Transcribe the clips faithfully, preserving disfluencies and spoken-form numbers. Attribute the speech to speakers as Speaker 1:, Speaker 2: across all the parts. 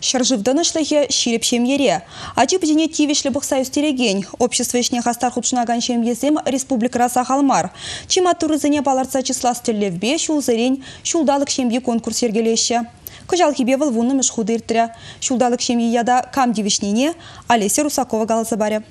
Speaker 1: Шарживданы шлахе ширеп шемьере. Ачи бдене тивишлі бұқса үстереген. Общество ішне хастар худшынаган шемьезем республика Сахалмар. Чима турызыне баларца числа стеллевбе шулзырень шулдалық шемье конкурс ергелеші. Кыжал хибе вылвунны мышхуды ирттірі. Шулдалық шемье яда кам девишнене Олеся Русакова галасы баре.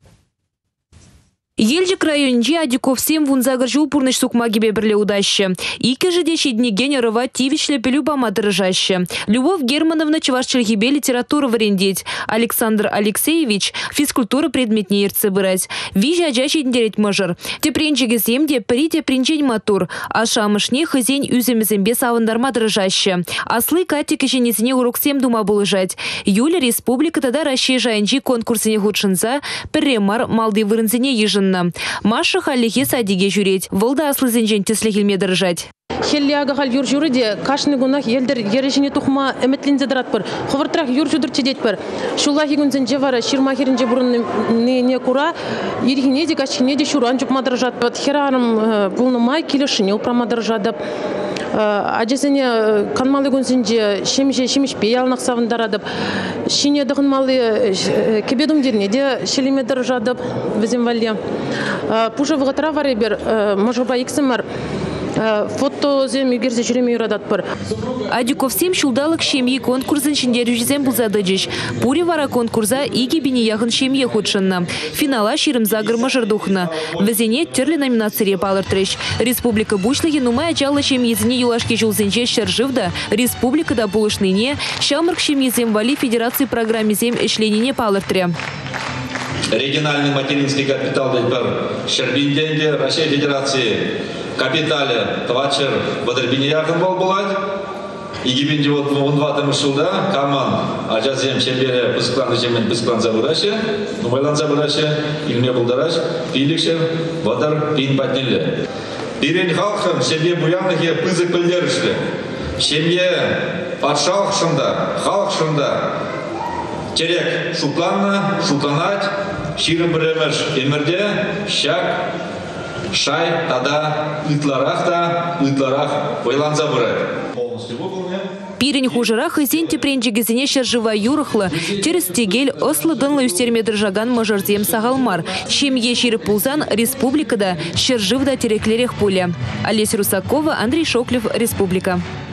Speaker 2: Елжик районынче адиков сем вунзагыр жул пурныш сукма гибе бірле удаще. Ике же деші днеген рыва тивишле пелю бамадырыжаще. Любовь Германовна чевашчыл гибе литературу варендеть. Александр Алексеевич физкультура предметне ерцы бырать. Вижа аджащий дендерет мыжыр. Те пренчеге земде прите принчень матур. А шамышне хызень үземезембе савындармадырыжаще. Аслы катик ешенесіне урок сем дума булыжать. Юля республика тада Россия жайынчи конкурсыне худшынса перремар малды вырынзыне ежын. Маша халлихе садиге жүреть. Волда аслы зенжен тесле хилме дырыжать.
Speaker 3: Хеллиага хал юр жүреде кашны гунах елдер ережіне тухма эметлинзе дырат бір. Ховыртрах юр жүдір чедет бір. Шулахи гунзен жевара ширма херінже бұрын не кура. Ерхине де кашыне де шуран жүпма дырыжат. Хераным бұлны май келешіне упрама дырыжадып. Ажесене канмалы гунзенже шемше шемешпей алнақ савындарадып. Шине дығынмалы кебедумдерне де шелеме дырыжадып візем вале. Пуша вғытыра варе бер можоба иксімар. Фото зем югерзе жүреме юрадат бір.
Speaker 2: Адюков сем шулдалық шемье конкурсын шиндер жүзем бұлзадыжыш. Пури вара конкурса иги біне яғын шемье худшынна. Финала ширым загыр мажырдухна. Візене түрлі номинацире палыртрыш. Республика бушлығы нумай ачалы шемьезіне юлашке жулзенже шаржывда. Республикада булышныне шамырк шемьезем вали федерации программезем эшленіне палыртре.
Speaker 4: Региональный материнский капитал Шербинденде Россия Федерации капитале Твачер Бадарбине якын бол булать. Египенде вот он два там шулда каман ажазем шербере пыскланды жемен пысклан забыраше, нумайлан забыраше, илме булдараш, пиликше Бадар пин патнеле. Бирен халқын шербе буянлыхе пызык пілдерішті. Шербе патшалық шында, халық шында. Терек шупланна, шупланать, ширым біремеш емірде, шак, шай, тада, ытларахта, ытларах, ойланза бұрай.
Speaker 2: Пирень хужырах и зенте пренчегезіне шаржыва юрықлы. Через тегель ослы дынлы үстерме дыржаган мажырзем сағалмар. Шемье ширы пулзан республикада шаржывда тереклерек пуля. Олеся Русакова, Андрей Шоклев, Республика.